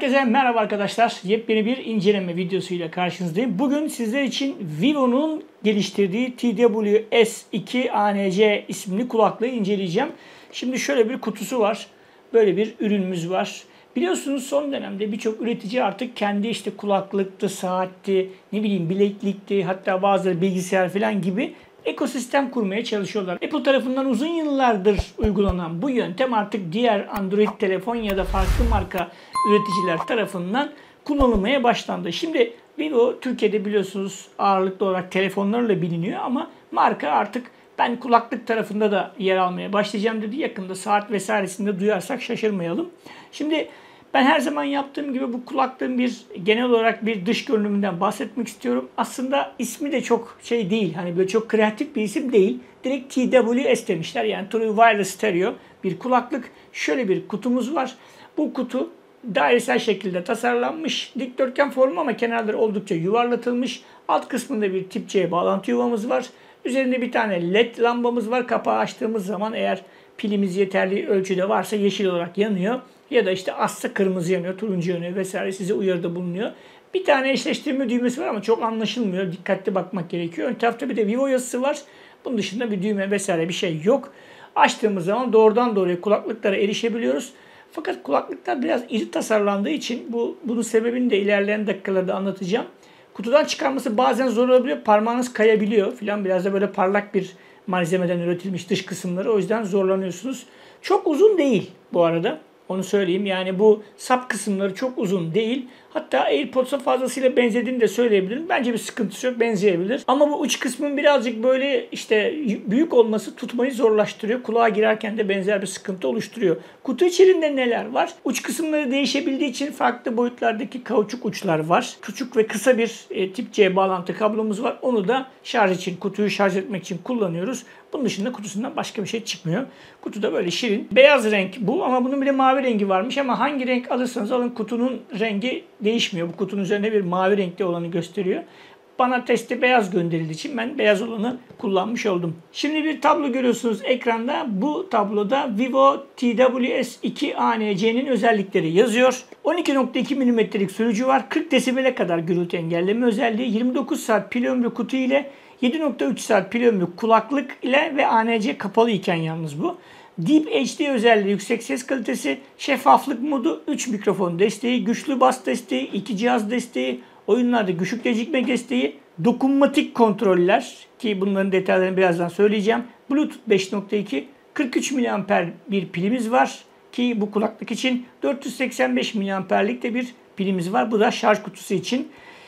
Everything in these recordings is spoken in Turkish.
Herkese merhaba arkadaşlar. Yepyeni bir inceleme videosuyla karşınızdayım. Bugün sizler için Vivo'nun geliştirdiği TWS2 ANC isimli kulaklığı inceleyeceğim. Şimdi şöyle bir kutusu var. Böyle bir ürünümüz var. Biliyorsunuz son dönemde birçok üretici artık kendi işte kulaklıktı, saatti, ne bileyim bileklikti, hatta bazıları bilgisayar falan gibi ekosistem kurmaya çalışıyorlar. Apple tarafından uzun yıllardır uygulanan bu yöntem artık diğer Android telefon ya da farklı marka üreticiler tarafından kullanılmaya başlandı. Şimdi Vivo Türkiye'de biliyorsunuz ağırlıklı olarak telefonlarla biliniyor ama marka artık ben kulaklık tarafında da yer almaya başlayacağım dedi. Yakında saat vesairesinde duyarsak şaşırmayalım. Şimdi ben her zaman yaptığım gibi bu kulaklığın genel olarak bir dış görünümünden bahsetmek istiyorum. Aslında ismi de çok şey değil. Hani böyle çok kreatif bir isim değil. Direkt TWS demişler. Yani True Wireless Stereo bir kulaklık. Şöyle bir kutumuz var. Bu kutu dairesel şekilde tasarlanmış. Dikdörtgen formu ama kenarları oldukça yuvarlatılmış. Alt kısmında bir tip C bağlantı yuvamız var. Üzerinde bir tane LED lambamız var. Kapağı açtığımız zaman eğer pilimiz yeterli ölçüde varsa yeşil olarak yanıyor. Ya da işte azsa kırmızı yanıyor, turuncu yanıyor vesaire, size uyarıda bulunuyor. Bir tane eşleştirme düğmesi var ama çok anlaşılmıyor. Dikkatli bakmak gerekiyor. Ön tarafta bir de Vivo yazısı var. Bunun dışında bir düğme vesaire bir şey yok. Açtığımız zaman doğrudan doğruya kulaklıklara erişebiliyoruz. Fakat kulaklıklar biraz iri tasarlandığı için bunun sebebini de ilerleyen dakikalarda anlatacağım. Kutudan çıkarması bazen zor olabiliyor. Parmağınız kayabiliyor filan. Biraz da böyle parlak bir malzemeden üretilmiş dış kısımları. O yüzden zorlanıyorsunuz. Çok uzun değil bu arada. Onu söyleyeyim. Yani bu sap kısımları çok uzun değil. Hatta AirPods'a fazlasıyla benzediğini de söyleyebilirim. Bence bir sıkıntısı yok. Benzeyebilir. Ama bu uç kısmın birazcık böyle işte büyük olması tutmayı zorlaştırıyor. Kulağa girerken de benzer bir sıkıntı oluşturuyor. Kutu içerisinde neler var? Uç kısımları değişebildiği için farklı boyutlardaki kauçuk uçlar var. Küçük ve kısa bir tip C bağlantı kablomuz var. Onu da şarj için, kutuyu şarj etmek için kullanıyoruz. Bunun dışında kutusundan başka bir şey çıkmıyor. Kutuda böyle şirin. Beyaz renk bu ama bunun bir de mavi rengi varmış ama hangi renk alırsanız alın kutunun rengi değişmiyor. Bu kutunun üzerinde bir mavi renkli olanı gösteriyor. Bana testi beyaz gönderildiği için ben beyaz olanı kullanmış oldum. Şimdi bir tablo görüyorsunuz ekranda. Bu tabloda Vivo TWS2 ANC'nin özellikleri yazıyor. 12.2 mm'lik sürücü var. 40 desibele kadar gürültü engelleme özelliği. 29 saat pil ömrü kutu ile 7.3 saat pil ömrü kulaklık ile ve ANC kapalı iken yalnız bu. Deep HD özelliği, yüksek ses kalitesi, şeffaflık modu, 3 mikrofon desteği, güçlü bas desteği, 2 cihaz desteği, oyunlarda güçlük gecikme desteği, dokunmatik kontroller ki bunların detaylarını birazdan söyleyeceğim. Bluetooth 5.2, 43 mAh bir pilimiz var ki bu kulaklık için 485 mAh'lik de bir pilimiz var. Bu da şarj kutusu için.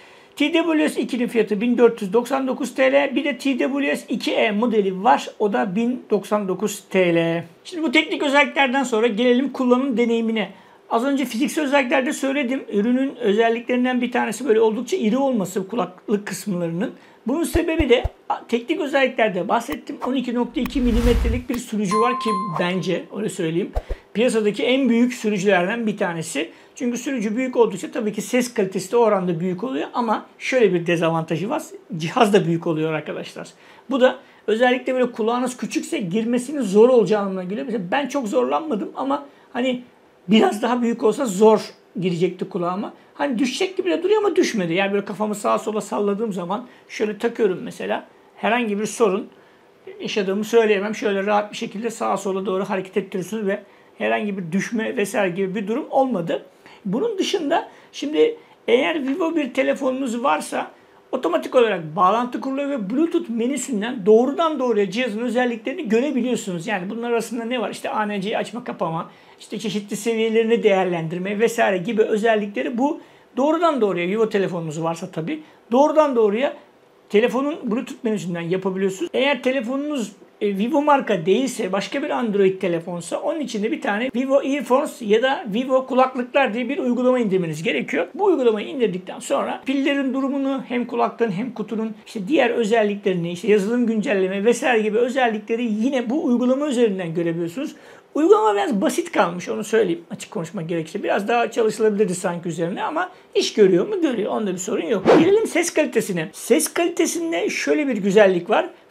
TWS2'nin fiyatı 1499 TL. Bir de TWS2E modeli var. O da 1099 TL. Şimdi bu teknik özelliklerden sonra gelelim kullanım deneyimine. Az önce fiziksel özelliklerde söyledim. Ürünün özelliklerinden bir tanesi böyle oldukça iri olması kulaklık kısımlarının. Bunun sebebi de teknik özelliklerde bahsettim. 12.2 mm'lik bir sürücü var ki bence öyle söyleyeyim. Piyasadaki en büyük sürücülerden bir tanesi. Çünkü sürücü büyük oldukça tabii ki ses kalitesi de o oranda büyük oluyor ama şöyle bir dezavantajı var. Cihaz da büyük oluyor arkadaşlar. Bu da özellikle böyle kulağınız küçükse girmesinin zor olacağı anlamına geliyor. Mesela ben çok zorlanmadım ama hani biraz daha büyük olsa zor girecekti kulağıma. Hani düşecek gibi de duruyor ama düşmedi. Yani böyle kafamı sağa sola salladığım zaman şöyle takıyorum mesela. Herhangi bir sorun yaşadığımı söyleyemem. Şöyle rahat bir şekilde sağa sola doğru hareket ettiriyorsunuz ve herhangi bir düşme vesaire gibi bir durum olmadı. Bunun dışında şimdi eğer Vivo bir telefonunuz varsa otomatik olarak bağlantı kuruluyor ve Bluetooth menüsünden doğrudan doğruya cihazın özelliklerini görebiliyorsunuz. Yani bunlar arasında ne var? İşte ANC'yi açma kapama, işte çeşitli seviyelerini değerlendirme vesaire gibi özellikleri bu doğrudan doğruya Vivo telefonunuz varsa tabii doğrudan doğruya telefonun Bluetooth menüsünden yapabiliyorsunuz. Eğer telefonunuz Vivo marka değilse başka bir Android telefonsa onun içinde bir tane Vivo Earphones ya da Vivo kulaklıklar diye bir uygulama indirmeniz gerekiyor. Bu uygulamayı indirdikten sonra pillerin durumunu hem kulaklığın hem kutunun işte diğer özelliklerini işte yazılım güncelleme vesaire gibi özellikleri yine bu uygulama üzerinden görebiliyorsunuz. Uygulama biraz basit kalmış onu söyleyeyim açık konuşmak gerekirse. Biraz daha çalışılabilirdi sanki üzerine ama iş görüyor mu? Görüyor. Onda bir sorun yok. Gelelim ses kalitesine. Ses kalitesinde şöyle bir güzellik var.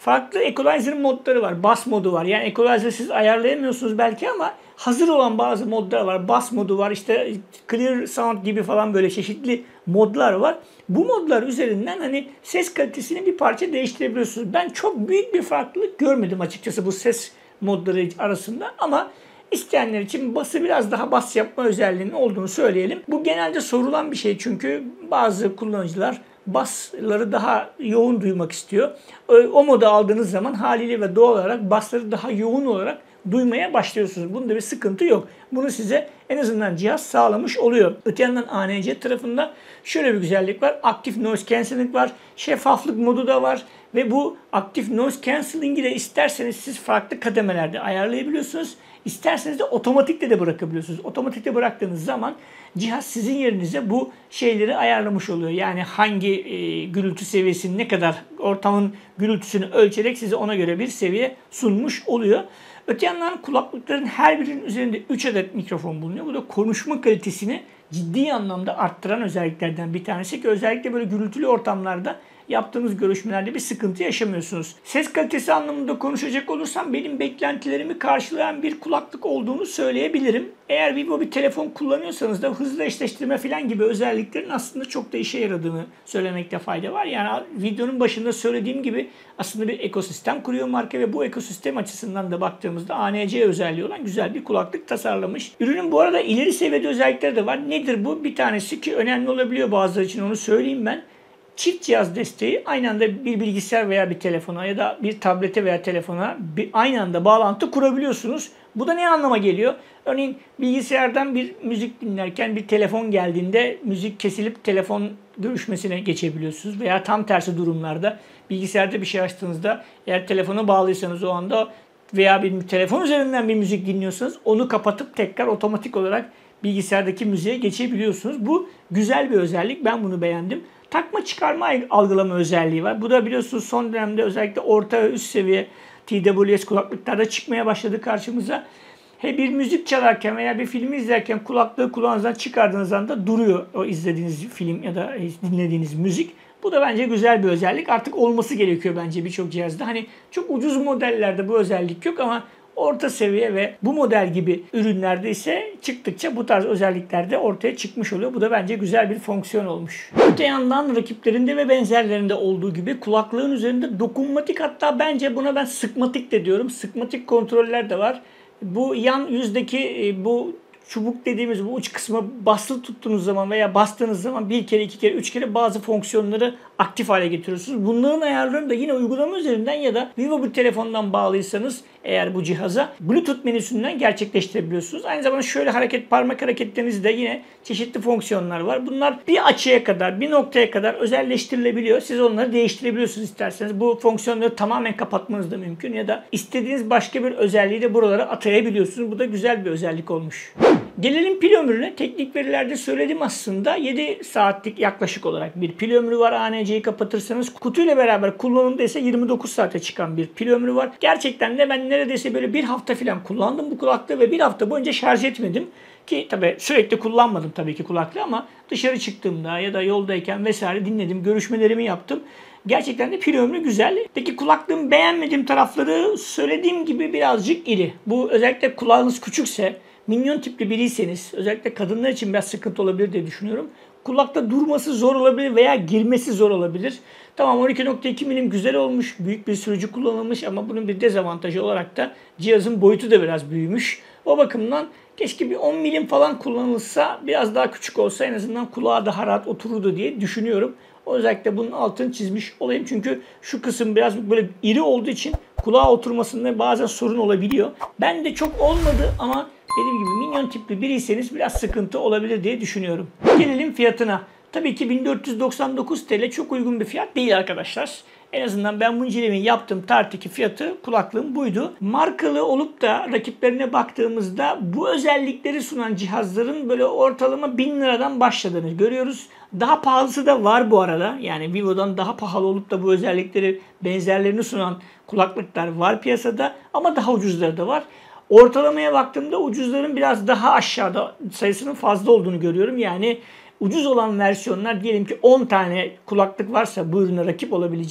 farklı equalizer modları var. Bass modu var. Yani equalizer siz ayarlayamıyorsunuz belki ama hazır olan bazı modlar var. Bass modu var. İşte clear sound gibi falan böyle çeşitli modlar var. Bu modlar üzerinden hani ses kalitesini bir parça değiştirebiliyorsunuz. Ben çok büyük bir farklılık görmedim açıkçası bu ses modları arasında ama İsteyenler için bası biraz daha bas yapma özelliğinin olduğunu söyleyelim. Bu genelde sorulan bir şey çünkü bazı kullanıcılar basları daha yoğun duymak istiyor. O modu aldığınız zaman haliyle ve doğal olarak basları daha yoğun olarak duymaya başlıyorsunuz. Bunda bir sıkıntı yok. Bunu size en azından cihaz sağlamış oluyor. Öte yandan ANC tarafında şöyle bir güzellik var. Aktif Noise Cancelling var. Şeffaflık modu da var. Ve bu aktif Noise Cancelling'i de isterseniz siz farklı kademelerde ayarlayabiliyorsunuz. İsterseniz de otomatikte de bırakabiliyorsunuz. Otomatikte bıraktığınız zaman cihaz sizin yerinize bu şeyleri ayarlamış oluyor. Yani hangi gürültü seviyesini ne kadar ortamın gürültüsünü ölçerek size ona göre bir seviye sunmuş oluyor. Öte yandan kulaklıkların her birinin üzerinde 3 adet mikrofon bulunuyor. Bu da konuşma kalitesini ciddi anlamda arttıran özelliklerden bir tanesi ki özellikle böyle gürültülü ortamlarda yaptığınız görüşmelerde bir sıkıntı yaşamıyorsunuz. Ses kalitesi anlamında konuşacak olursam benim beklentilerimi karşılayan bir kulaklık olduğunu söyleyebilirim. Eğer Vivo bir telefon kullanıyorsanız da hızlı eşleştirme falan gibi özelliklerin aslında çok da işe yaradığını söylemekte fayda var. Yani videonun başında söylediğim gibi aslında bir ekosistem kuruyor marka ve bu ekosistem açısından da baktığımızda ANC özelliği olan güzel bir kulaklık tasarlamış. Ürünün bu arada ileri seviyede özellikleri de var. Nedir bu? Bir tanesi ki önemli olabiliyor bazıları için onu söyleyeyim ben. Çift cihaz desteği aynı anda bir bilgisayar veya bir telefona ya da bir tablete veya telefona aynı anda bağlantı kurabiliyorsunuz. Bu da ne anlama geliyor? Örneğin bilgisayardan bir müzik dinlerken bir telefon geldiğinde müzik kesilip telefon görüşmesine geçebiliyorsunuz. Veya tam tersi durumlarda bilgisayarda bir şey açtığınızda eğer telefona bağlıysanız o anda veya bir telefon üzerinden bir müzik dinliyorsanız onu kapatıp tekrar otomatik olarak bilgisayardaki müziğe geçebiliyorsunuz. Bu güzel bir özellik. Ben bunu beğendim. Takma çıkarma algılama özelliği var. Bu da biliyorsunuz son dönemde özellikle orta ve üst seviye TWS kulaklıklarda çıkmaya başladı karşımıza. Bir müzik çalarken veya bir filmi izlerken kulaklığı kulağınızdan çıkardığınız anda duruyor o izlediğiniz film ya da dinlediğiniz müzik. Bu da bence güzel bir özellik. Artık olması gerekiyor bence birçok cihazda. Hani çok ucuz modellerde bu özellik yok ama orta seviye ve bu model gibi ürünlerde ise çıktıkça bu tarz özellikler de ortaya çıkmış oluyor. Bu da bence güzel bir fonksiyon olmuş. Öte yandan rakiplerinde ve benzerlerinde olduğu gibi kulaklığın üzerinde dokunmatik, hatta bence buna ben sıkmatik de diyorum. Sıkmatik kontroller de var. Bu yan yüzdeki bu çubuk dediğimiz bu uç kısmı basılı tuttuğunuz zaman veya bastığınız zaman bir kere, iki kere, üç kere bazı fonksiyonları aktif hale getiriyorsunuz. Bunların ayarlarını da yine uygulama üzerinden ya da Vivo bir telefondan bağlıysanız eğer bu cihaza Bluetooth menüsünden gerçekleştirebiliyorsunuz. Aynı zamanda şöyle parmak hareketlerinizde yine çeşitli fonksiyonlar var. Bunlar bir açıya kadar, bir noktaya kadar özelleştirilebiliyor. Siz onları değiştirebiliyorsunuz isterseniz. Bu fonksiyonları tamamen kapatmanız da mümkün ya da istediğiniz başka bir özelliği de buralara atayabiliyorsunuz. Bu da güzel bir özellik olmuş. Gelelim pil ömrüne. Teknik verilerde söyledim aslında. 7 saatlik yaklaşık olarak bir pil ömrü var. ANC'yi kapatırsanız kutuyla beraber kullanımda ise 29 saate çıkan bir pil ömrü var. Gerçekten de ben neredeyse böyle bir hafta falan kullandım bu kulaklığı ve bir hafta boyunca şarj etmedim. Ki tabii sürekli kullanmadım tabii ki kulaklığı ama dışarı çıktığımda ya da yoldayken vesaire dinledim, görüşmelerimi yaptım. Gerçekten de pil ömrü güzel. Peki kulaklığın beğenmediğim tarafları söylediğim gibi birazcık iri. Bu özellikle kulağınız küçükse, minyon tipli biriyseniz özellikle kadınlar için biraz sıkıntı olabilir diye düşünüyorum. Kulakta durması zor olabilir veya girmesi zor olabilir. Tamam 12.2 milim güzel olmuş, büyük bir sürücü kullanılmış ama bunun bir dezavantajı olarak da cihazın boyutu da biraz büyümüş. O bakımdan keşke bir 10 milim falan kullanılsa, biraz daha küçük olsa en azından kulağa daha rahat otururdu diye düşünüyorum. Özellikle bunun altını çizmiş olayım çünkü şu kısım biraz böyle iri olduğu için kulağa oturmasında bazen sorun olabiliyor. Ben de çok olmadı ama dediğim gibi minyon tipli biriyseniz biraz sıkıntı olabilir diye düşünüyorum. Gelelim fiyatına. Tabii ki 1499 TL çok uygun bir fiyat değil arkadaşlar. En azından ben bu incelemeyi yaptığım tarihteki fiyatı kulaklığım buydu. Markalı olup da rakiplerine baktığımızda bu özellikleri sunan cihazların böyle ortalama 1000 liradan başladığını görüyoruz. Daha pahalısı da var bu arada. Yani Vivo'dan daha pahalı olup da bu özellikleri benzerlerini sunan kulaklıklar var piyasada ama daha ucuzları da var. Ortalamaya baktığımda ucuzların biraz daha aşağıda sayısının fazla olduğunu görüyorum. Yani ucuz olan versiyonlar diyelim ki 10 tane kulaklık varsa bu ürüne rakip olabilecek.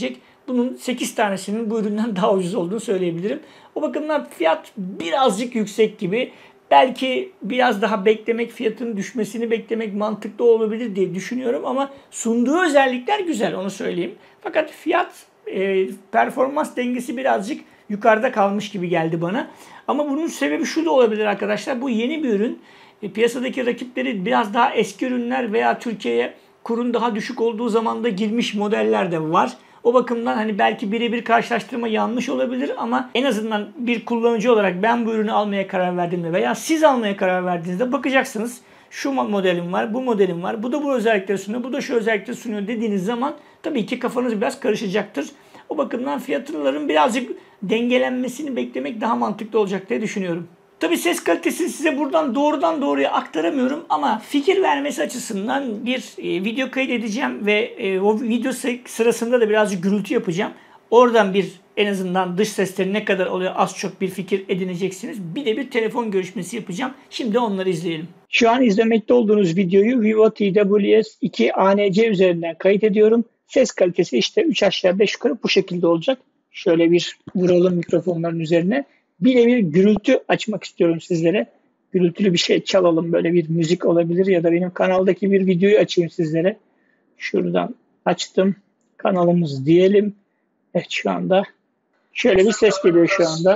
bunun 8 tanesinin bu üründen daha ucuz olduğunu söyleyebilirim. O bakımdan fiyat birazcık yüksek gibi. Belki biraz daha beklemek, fiyatın düşmesini beklemek mantıklı olabilir diye düşünüyorum ama sunduğu özellikler güzel, onu söyleyeyim. Fakat fiyat performans dengesi birazcık yukarıda kalmış gibi geldi bana. Ama bunun sebebi şu da olabilir arkadaşlar. Bu yeni bir ürün. Piyasadaki rakipleri biraz daha eski ürünler veya Türkiye'ye kurun daha düşük olduğu zamanda girmiş modeller de var. O bakımdan hani belki birebir karşılaştırma yanlış olabilir ama en azından bir kullanıcı olarak ben bu ürünü almaya karar verdiğimde veya siz almaya karar verdiğinizde bakacaksınız. Şu modelim var, bu modelim var, bu da bu özellikleri sunuyor, bu da şu özellikleri sunuyor dediğiniz zaman tabii ki kafanız biraz karışacaktır. O bakımdan fiyatların birazcık dengelenmesini beklemek daha mantıklı olacak diye düşünüyorum. Tabii ses kalitesini size buradan doğrudan doğruya aktaramıyorum ama fikir vermesi açısından bir video kaydedeceğim ve o video sırasında da birazcık gürültü yapacağım. Oradan bir en azından dış sesleri ne kadar oluyor az çok bir fikir edineceksiniz. Bir de bir telefon görüşmesi yapacağım. Şimdi onları izleyelim. Şu an izlemekte olduğunuz videoyu Vivo TWS2 ANC üzerinden kayıt ediyorum. Ses kalitesi işte 3 aşağı 5 yukarı bu şekilde olacak. Şöyle bir vuralım mikrofonların üzerine. Bir gürültü açmak istiyorum sizlere. Gürültülü bir şey çalalım. Böyle bir müzik olabilir ya da benim kanaldaki bir videoyu açayım sizlere. Şuradan açtım. Kanalımız diyelim. Evet şu anda şöyle bir ses geliyor şu anda.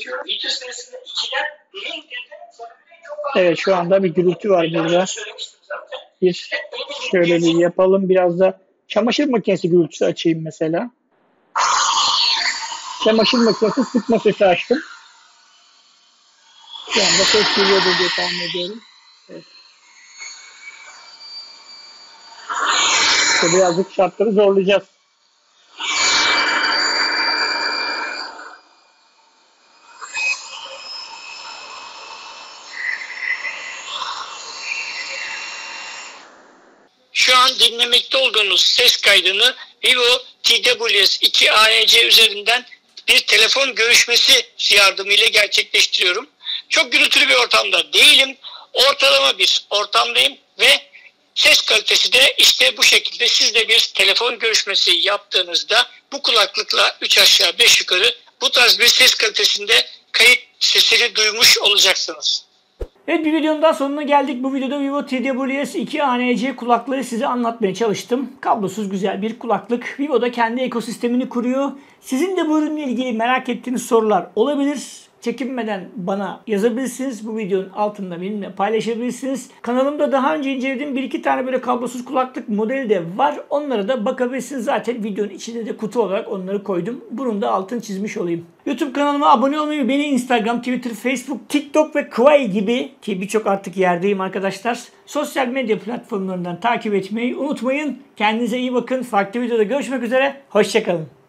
Evet şu anda bir gürültü var burada. Şöyle bir yapalım. Biraz da çamaşır makinesi gürültüsü açayım mesela. Çamaşır makinesi sıkma sesi açtım. Şu anda ses geliyordur diye tahmin ediyorum. Evet. İşte birazcık şartları zorlayacağız. Şu an dinlemekte olduğunuz ses kaydını Vivo TWS2 ANC üzerinden bir telefon görüşmesi yardımıyla gerçekleştiriyorum. Çok gürültülü bir ortamda değilim. Ortalama bir ortamdayım ve ses kalitesi de işte bu şekilde. Siz de bir telefon görüşmesi yaptığınızda bu kulaklıkla 3 aşağı 5 yukarı bu tarz bir ses kalitesinde kayıt sesini duymuş olacaksınız. Evet bir videonun daha sonuna geldik. Bu videoda Vivo TWS2 ANC kulaklığı size anlatmaya çalıştım. Kablosuz güzel bir kulaklık. Vivo da kendi ekosistemini kuruyor. Sizin de bu ürünle ilgili merak ettiğiniz sorular olabilir. Çekinmeden bana yazabilirsiniz. Bu videonun altında benimle paylaşabilirsiniz. Kanalımda daha önce incelediğim 1-2 tane böyle kablosuz kulaklık modeli de var. Onlara da bakabilirsiniz. Zaten videonun içinde de kutu olarak onları koydum. Bunun da altını çizmiş olayım. YouTube kanalıma abone olmayı, beni Instagram, Twitter, Facebook, TikTok ve Kuay gibi ki birçok artık yerdeyim arkadaşlar. Sosyal medya platformlarından takip etmeyi unutmayın. Kendinize iyi bakın. Farklı videoda görüşmek üzere. Hoşçakalın.